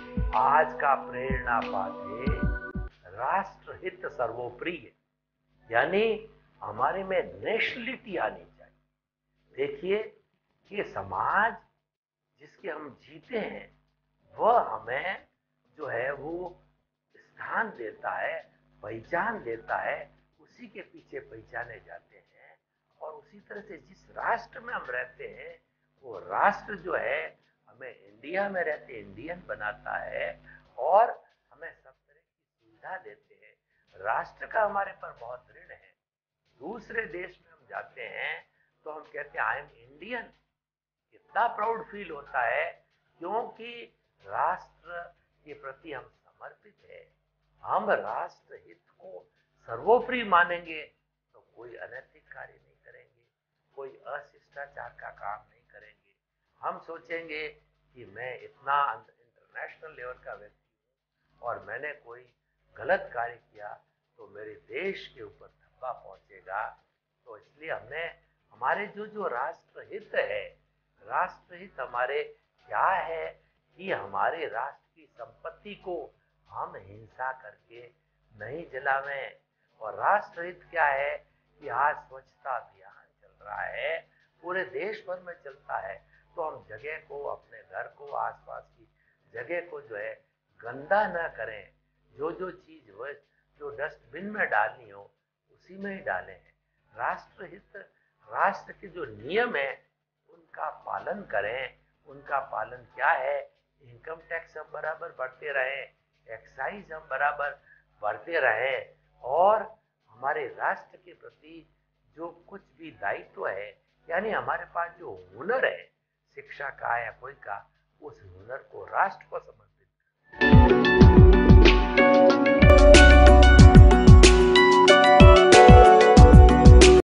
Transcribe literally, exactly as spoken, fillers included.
आज का प्रेरणा पाथे राष्ट्रहित सर्वोपरि, यानी हमारे में नेशनलिटी आनी चाहिए। देखिए कि समाज जिसके हम जीते हैं वह हमें जो है वो स्थान देता है, पहचान देता है, उसी के पीछे पहचाने जाते हैं। और उसी तरह से जिस राष्ट्र में हम रहते हैं वो राष्ट्र जो है हमें इंडिया में रहते इंडियन बनाता है और हमें सब तरह की सुविधा देते हैं। राष्ट्र का हमारे पर बहुत ऋण है। दूसरे देश में हम जाते हैं तो हम कहते हैं आई एम इंडियन, इतना प्राउड फील होता है क्योंकि राष्ट्र के प्रति हम समर्पित है। हम राष्ट्र हित को सर्वोपरि मानेंगे तो कोई अनैतिक कार्य नहीं करेंगे, कोई अशिष्टाचार का काम नहीं करेंगे। हम सोचेंगे कि मैं इतना इंटरनेशनल लेवल का व्यक्ति हूँ और मैंने कोई गलत कार्य किया तो मेरे देश के ऊपर धब्बा पहुंचेगा। तो इसलिए हमने हमारे जो जो राष्ट्रहित है, राष्ट्रहित हमारे क्या है कि हमारे राष्ट्र की संपत्ति को हम हिंसा करके नहीं जलावें। और राष्ट्रहित क्या है कि आज स्वच्छता अभियान चल रहा है, पूरे देश भर में चलता है, तो हम जगह को, अपने घर को, आसपास की जगह को जो है गंदा न करें। जो जो चीज वह जो डस्टबिन में डालनी हो उसी में ही डालें। राष्ट्रहित, राष्ट्र के जो नियम है उनका पालन करें। उनका पालन क्या है, इनकम टैक्स हम बराबर भरते रहे, एक्साइज हम बराबर भरते रहे, और हमारे राष्ट्र के प्रति जो कुछ भी दायित्व है, यानी हमारे पास जो हुनर है शिक्षा का या कोई का, उस हुनर को राष्ट्र को समझ